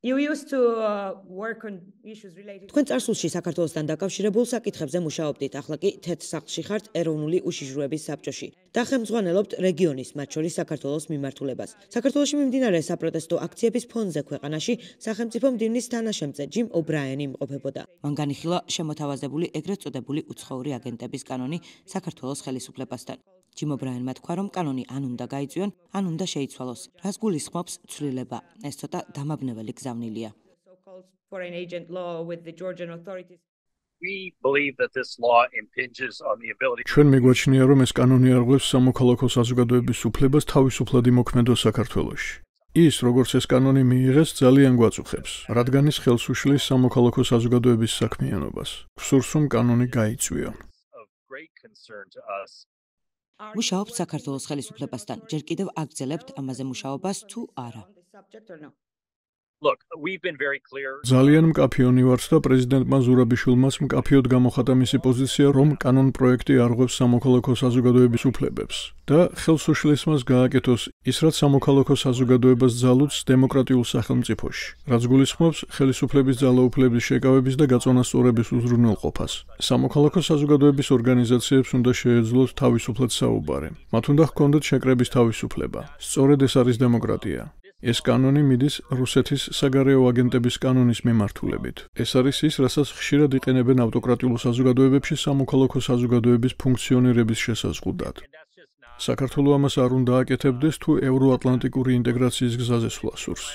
You used to work on issues related თქვენ წარსულში საქართველოსთან დაკავშირებულ საკითხებზე მუშაობდით, ახლა კი თეთრ სახლში ხართ ეროვნული უშიშროების საბჭოში და ხელმძღვანელობთ რეგიონის, მათ შორის საქართველოს მიმართულებას. საქართველოში მიმდინარე საპროტესტო აქციების ფონზე ქვეყანაში სახელმწიფო მდივნის თანაშემწე ჯიმ ობრაენი იმყოფებოდა. მან განიხილა შემოთავაზებული ეგრეთ წოდებული უცხოური აგენტების კანონი საქართველოს ხელისუფლებასთან. ჯიმ ობრაენმა თქვა, რომ კანონი ან უნდა გაიწვიონ, ან უნდა შეიცვალოს, რაც გულისხმობს ცვლილება. ეს ცოტა დამაბნეველი გზავნილია. so-called foreign agent law with the Georgian authorities. We believe that this law impinges on the ability ჩვენ მიგვაჩნია, რომ ეს კანონი არღვევს სამოქალაქო საზოგადოების უფლებას თავისუფლად იმოქმედოს საქართველოში. ის, როგორც ეს კანონი მიიღეს, ძალიან გვაწუხებს, რადგან ის ხელს უშლის სამოქალაქო საზოგადოების საქმიანობას. გსურს, რომ კანონი გაიწვიონ. of great concern to us. მუშაობთ საქართველოს ხელისუფლებასთან, ჯერ კიდევ აგრძელებთ ამაზე მუშაობას თუ არა? On this subject or no? Look, we've been very clear. ძალიან მკაფიონი ვართ და პრეზიდენტმა ზურაბიშვილმაც მკაფიოდ გამოხატა მისი პოზიცია, რომ კანონ პროექტი არღვევს სამოქალაქო საზოგადოების უფლებებს და ხელს უშლის მას გააკეთოს ის, რაც სამოქალაქო საზოგადოებას ძალუძს დემოკრატიულ სახელმწიფოში, რაც გულისხმობს ხელისუფლების ძალაუფლების შეკავების და გაწონასწორების უზრუნველყოფას. სამოქალაქო საზოგადოების ორგანიზაციებს უნდა შეეძლოთ თავისუფლად საუბარი. მათ უნდა ჰქონდეთ შეკრების თავისუფლება. სწორედ ეს არის დემოკრატია. ეს კანონი მიდის რუსეთის საგარეო აგენტების კანონის მიმართულებით. ეს არის ის, რასაც ხშირად იყენებენ ავტოკრატიულ საზოგადოებებში სამოქალაქო საზოგადოების ფუნქციონირების შესაზღუდად. საქართველო ამას არ უნდა აკეთებდეს თუ ევროატლანტიკური ინტეგრაციის გზაზე სვლა სურს.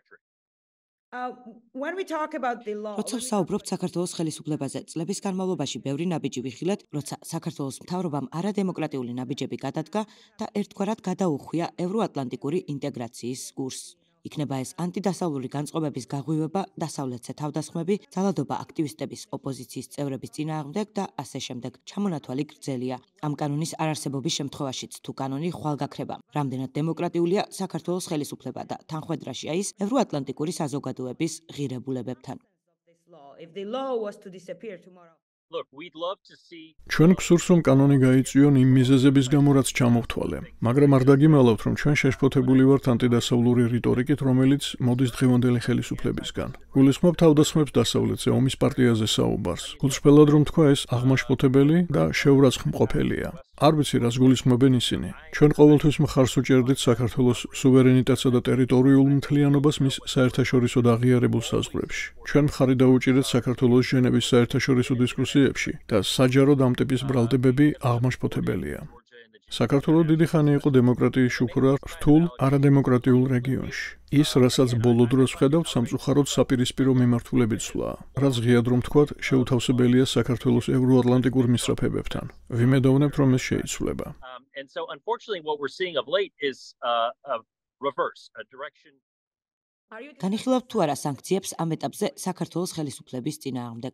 When we talk about the law, როცა ვსაუბრობთ საქართველოს ხელისუფლებაზე, წლების განმავლობაში ბევრი ნაბიჯი ვიხილეთ, როცა საქართველოს მთავრობამ არადემოკრატიული ნაბიჯები გადადგა და ერთგვარად გადაუხვია ევროატლანტიკური ინტეგრაციის კურსს. იქნება ეს ანტიდასავლური განწყობების გაღვივება, დასავლეთზე თავდასხმები, ძალადობა აქტივისტების, ოპოზიციის წევრების წინააღმდეგ და ასე შემდეგ. ჩამონათვალი გრძელია. ამ კანონის არარსებობის შემთხვევაშიც თუ კანონი ხვალ გაქრება. რამდენად დემოკრატიულია საქართველოს ხელისუფლება და თანხვედრაშია ის ევროატლანტიკური საზოგადოების ღირებულებებთან. this law, if the law was to disappear tomorrow. Look, we'd love to see ჩვენ გსურს, რომ კანონი გაიწვიონ იმ მიზეზების გამო, რაც ჩამოვთვალე. მაგრამ არ დაგიმალავთ, რომ ჩვენ შეშფოთებული ვართ ანტიდასავლური რიტორიკით, რომელიც მოდის დღევანდელი ხელისუფლებისგან. გულისხმობ თავდასხმებს დასავლეთზე, ომის პარტიაზე საუბარს. გულწრფელად რომ თქვა, ეს აღმაშფოთებელი და შეურაცხმყოფელია. არ ვიცი, რას გულისხმობენ ისინი. ჩვენ ყოველთვის მხარს უჭერდით საქართველოს სუვერენიტეტსა და ტერიტორიულ მთლიანობას მის საერთაშორისო და აღიარებულ საზღვრებში. ჩვენ მხარი დაუჭირეთ საქართველოს ჟენევის საერთაშორისო დისკუსიებში და საჯაროდ ამ ტიპის ბრალდებები აღმაშფოთებელია. საქართველო დიდი ხანი იყო დემოკრატიის შუქურა რთულ არადემოკრატიულ რეგიონში. ის, რასაც ბოლო დროს ვხედავთ, სამწუხაროდ საპირისპირო მიმართულებით სვლა, რაც ღიად რომ თქვათ, შეუთავსებელია საქართველოს ევროატლანტიკურ მისწრაფებებთან. ვიმედოვნებთ, რომ ეს შეიცვლება. and so unfortunately what we're seeing of late is a reverse, a direction. Are you განიხილავთ თუ არა სანქციებს ამ ეტაპზე საქართველოს ხელისუფლების წინააღმდეგ?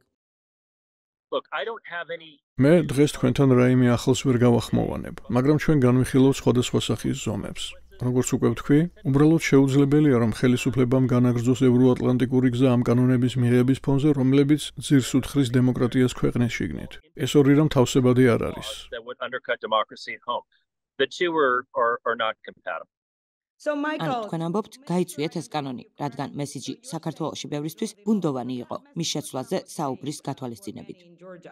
Look, I don't have any მე დღეს თქვენთან რაიმე ახლოს ვერ გავახმოვანებ, მაგრამ ჩვენ განვიხილავთ სხვადასხვა სახის ზომებს. როგორც უკვე ვთქვი, უბრალოდ შეუძლებელია, რომ ხელისუფლებამ განაგრძოს ევროატლანტიკური გზა ამ კანონების მიღების ფონზე, რომლებიც ძირს უთხრის დემოკრატიას ქვეყნის შიგნით. ეს ორი რამ თავსებადი არ არის. that would undercut democracy at home. The two are not compatible. So ანუ Michael, თქვენ ამბობთ, გაიწვიეთ ეს კანონი, რადგან მესიჯი საქართველოში ბევრისთვის ბუნდოვანი იყო მის შეცვლაზე საუბრის გათვალისწინებით. in Georgia.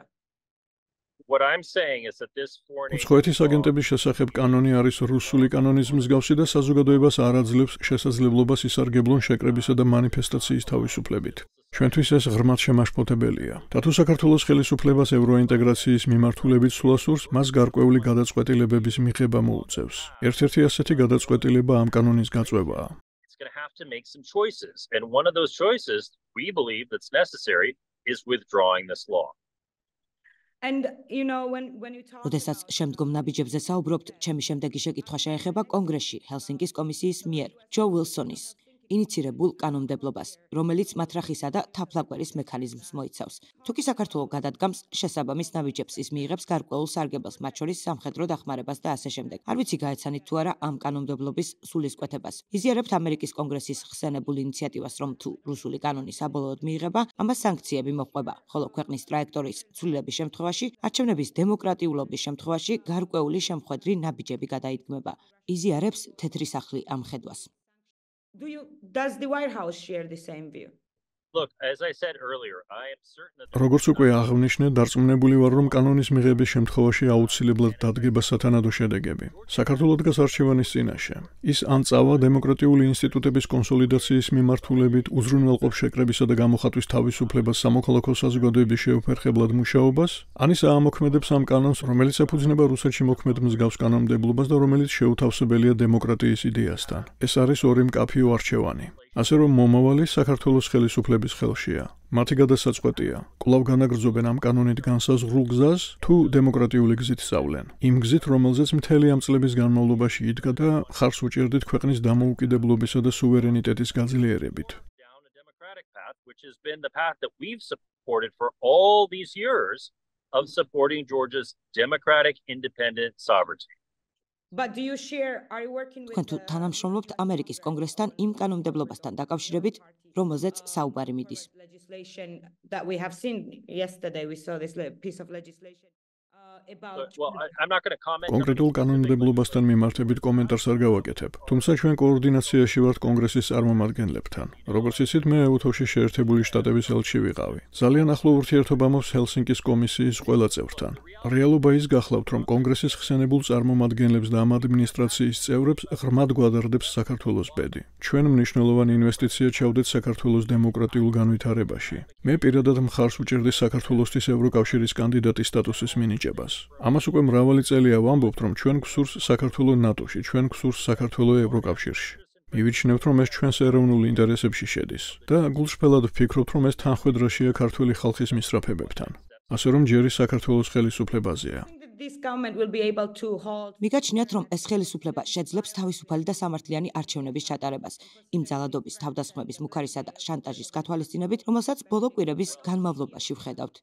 What I'm saying is that this foreign უცხოეთის აგენტების შესახებ კანონი არის რუსული კანონის მსგავსი და საზოგადოებას არ აძლევს შესაძლებლობას ისარგებლონ შეკრებისა და მანიფესტაციის თავისუფლებით. ჩვენთვის ეს ღრმად შემაშფოთებელია. და თუ საქართველოს ხელისუფლებას ევროინტეგრაციის მიმართულებით სვლა სურს, მას გარკვეული გადაწყვეტილებების მიღება მოუწევს. ერთ-ერთი ასეთი გადაწყვეტილება ამ კანონის გაწვევაა. it's going to have to make some choices, and one of those choices we believe that's necessary is withdrawing this law. And you know when you talk როდესაც შემდგომ ნაბიჯებზე საუბრობთ, ჩემი შემდეგი შეკითხვა შეეხება კონგრესში ჰელსინკის კომისიის მიერ ჯო ვილსონის ინიცირებულ კანონმდებლობას, რომელიც მათრახისა და თაფლაგვერის მექანიზმს მოიცავს. თუ კი საქართველო გადადგამს შესაბამის ნაბიჯებს, ის მიიღებს გარკვეულ სარგებელს, მათ შორის სამხედრო დახმარებას და ასე შემდეგ. არ ვიცი გაეცანით თუ არა ამ კანონმდებლობის სულისკვეთებას. იზიარებთ ამერიკის კონგრესის ხსენებულ ინიციატივას, რომ თუ რუსული კანონი საბოლოოდ მიიღება, ამას სანქციები მოჰყვება, ხოლო ქვეყნის ტრაექტორიის ცვლილების შემთხვევაში, არჩევნების დემოკრატიულობის შემთხვევაში გარკვეული შემხვედრი ნაბიჯები გადაიდგმება. იზიარებს თეთრი სახლი ამ ხედვას. Does the White House share the same view? Look, as I said earlier, I am certain that როგორც უკვე აღნიშნე, დარწმუნებული ვარ, რომ კანონის მიღების შემთხვევაში აუცილებლად დადგება სათანადო შედეგები. საქართველოს დგას არჩევანის წინაშე. ის ან წავა დემოკრატიული ინსტიტუტების კონსოლიდაციის მიმართულებით, უზრუნველყოფს შეკრებისა და გამოხატვის თავისუფლებას სამოქალაქო საზოგადოების შეუფერხებლად მუშაობას, ან ის აამოქმედებს ამ კანონს, რომელიც ეფუძნება რუსეთში მოქმედ მსგავს კანონმდებლობას და რომელიც შეუთავსებელია დემოკრატიის იდეასთან. ეს არის ორი მკაფიო არჩევანი. ასე რომ მომავალი საქართველოს ხელისუფლების ხელშია. მათი გადასაწყვეტია, კვლავ განაგრძობენ ამ კანონით განსაზღვრულ გზას, თუ დემოკრატიული გზით სწავლენ. იმ გზით, რომელზეც მთელი ამ წლების განმავლობაში იდგა და ხარს უჭერდით ქვეყნის დამოუკიდებლობისა და სუვერენიტეტის გაძლიერებით. down a democratic path, which has been the path that we've supported for all these years of supporting Georgia's democratic independent sovereignty. But do you share, are you working with თქვენ თუ თანამშრომლობთ ამერიკის კონგრესთან იმ კანონმდებლობასთან დაკავშირებით, რომელზეც საუბარი მიდის. legislation that we have seen yesterday? We saw this piece of legislation about Well, I'm not going to comment. კონკრეტულ კანონმდებლობასთან მიმართებით კომენტარს არ გავაკეთებ. თუმცა ჩვენ კოორდინაციაში ვართ კონგრესის წარმომადგენლებთან. როგორც იცით, მე ეუთოში შეერთებული შტატების ელჩი ვიყავი. ძალიან ახლო ურთიერთობა მაქვს ჰელსინკის კომისიის ყველა წევრთან. რეალობა ის გახლავთ, რომ კონგრესის ხსენებულ წარმომადგენლებს და ამ ადმინისტრაციის წევრებს ღრმად გვადარდებს საქართველოს ბედი. ჩვენ მნიშვნელოვანი ინვესტიცია ჩავდეთ საქართველოს დემოკრატიულ განვითარებაში. მე პირადად მხარს უჭერდი საქართველოსთვის ევროკავშირის კანდიდატის სტატუსის მინიჭებას. ამას უკვე მრავალი წელია ვამბობთ, რომ ჩვენ გვსურს საქართველოს ნატოში, ჩვენ გვსურს საქართველოს ევროკავშირში. მივიჩნევთ, რომ ეს ჩვენს ეროვნულ ინტერესებში შედის და გულშფელად ვფიქრობთ, რომ ეს თანხმედრაშია ქართული ხალხის მისწრაფებებთან. ასე რომ ჯერი საქართველოს ხელისუფლებაზეა. I think that this government will be able to hold მიგაჩნიათ, რომ ეს ხელისუფლება შეძლებს თავისუფალი და სამართლიანი არჩევნების ჩატარებას, იმ ძალადობის, თავდასხმების, მუქარისა და შანტაჟის გათვალისწინებით, რომელსაც ბოლო კვირების განმავლობაში ვხედავთ.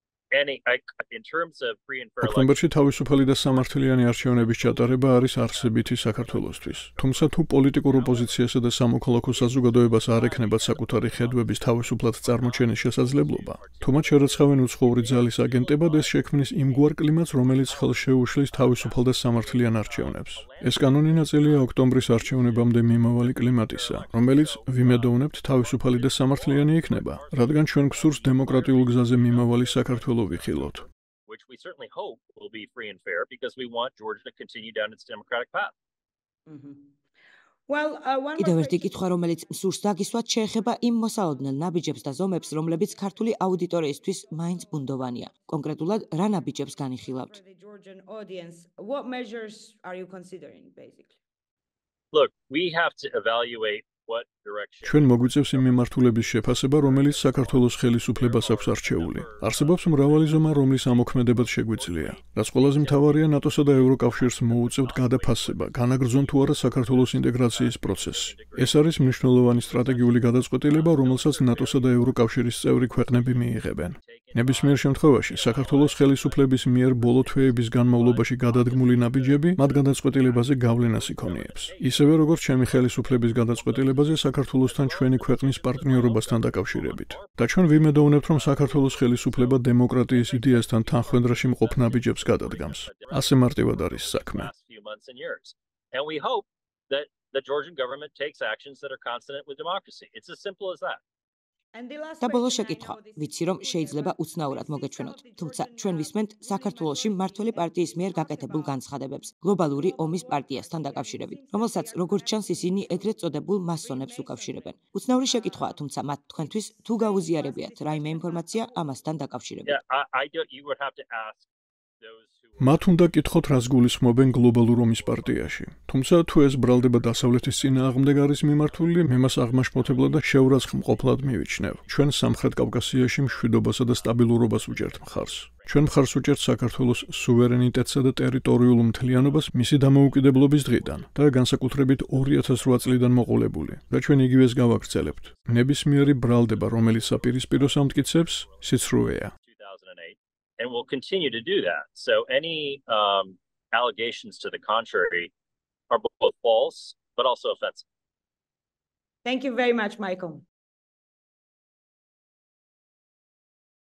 In terms of free and fair ოქტომბერში თავისუფალი და სამართლიანი არჩევნების ჩატარება არის არსებითი საქართველოსთვის. თუმცა თუ პოლიტიკურ ოპოზიციასა და სამოქალაქო საზოგადოებას არ ექნებათ საკუთარი ხედვების თავისუფლად წარმოჩენის შესაძლებლობა, თუ მათ შერაცხავენ უცხოური ძალის აგენტებად, ეს შექმნის იმგვარ კლიმატს, რომელიც ხელს შეუშლის თავისუფალ და სამართლიან არჩევნებს. ეს კანონი ნაწილია ოქტომბრის არჩევნებამდე მიმავალი კლიმატისა, რომელიც ვიმედოვნებთ თავისუფალი და სამართლიანი იქნება, რადგან ჩვენ გვსურს დემოკრატიულ გზაზე მიმავალი საქართველო ვიხილოთ. which we certainly hope will be free and fair because we want Georgia to continue down its democratic path. well one კიდევ more ერთი question. კითხვა, რომელიც მსურს დაგისვათ, შეეხება იმ მოსალოდნელ ნაბიჯებს და ზომებს, რომლებიც ქართული აუდიტორიისთვის მაინც ბუნდოვანია. კონკრეტულად, რა ნაბიჯებს განიხილავთ? For the Georgian audience, what measures are you considering basically? Look, we have to evaluate what direction. ჩვენ მოგვიწევს იმ მიმართულების შეფასება, რომელიც საქართველოს ხელისუფლებას აქვს არჩეული. არსებობს მრავალი ზომა, რომლის ამოქმედებაც შეგვიძლია. რაც ყველაზე მთავარია, ნატოსა და ევროკავშირს მოუწევთ გადაფასება, განაგრძონ თუ არა საქართველოს ინტეგრაციის პროცესი. ეს არის მნიშვნელოვანი სტრატეგიული გადაწყვეტილება, რომელსაც ნატოსა და ევროკავშირის წევრი ქვეყნები მიიღებენ. ნებისმიერ შემთხვევაში, საქართველოს ხელისუფლების მიერ ბოლო თვეების განმავლობაში გადადგმული ნაბიჯები მათ გადაწყვეტილებაზე გავლენას იქონიებს. ისევე როგორც ჩემი ხელისუფლების გადაწყვეტილებაზე საქართველოსთან ჩვენი ქვეყნის პარტნიორობასთან დაკავშირებით. და ჩვენ ვიმედოვნებთ, რომ საქართველოს ხელისუფლება დემოკრატიის იდეასთან თანხმდრაში მყოფ ნაბიჯებს გადადგამს. ასე მარტივად არის საქმე. Last few months and years. And we hope that the Georgian government takes actions that are consonant with democracy. It's as simple as that. And the last და ბოლო question, I შეკითხვა, know this ვიცი რომ შეიძლება უცნაურად მოგეჩვენოთ, თუმცა ჩვენ ვისმენთ საქართველოში მმართველი პარტიის მიერ გაკეთებულ განცხადებებს გლობალური ომის პარტიასთან დაკავშირებით, რომელსაც როგორც ჩანს ისინი ეგრეთ წოდებულ მასონებს უკავშირებენ. უცნაური შეკითხვაა, თუმცა მათ თქვენთვის თუ გაუზიარებიათ რაიმე ინფორმაცია ამასთან დაკავშირებით. You would have to ask those who მათ უნდა კითხოთ, რას გულისხმობენ გლობალურ ომის პარტიაში. თუმცა თუ ეს ბრალდება დასავლეთის წინააღმდეგ არის მიმართული, მე მას აღმაშფოთებლად და შეურაცხმყოფლად მივიჩნევ. ჩვენ სამხრეთ კავკასიაში მშვიდობასა და სტაბილურობას უჭერთ მხარს. ჩვენ მხარს უჭერთ საქართველოს სუვერენიტეტსა და ტერიტორიულ მთლიანობას მისი დამოუკიდებლობის დღიდან და განსაკუთრებით 2008 წლიდან მოყოლებული. და ჩვენ იგივეს გავაგრძელებთ. ნებისმიერი ბრალდება, რომელიც საპირისპიროს ამტკიცებს, სიცრუეა. 2008, and we'll continue to do that. So any allegations to the contrary are both false but also offensive. Thank you very much, Michael.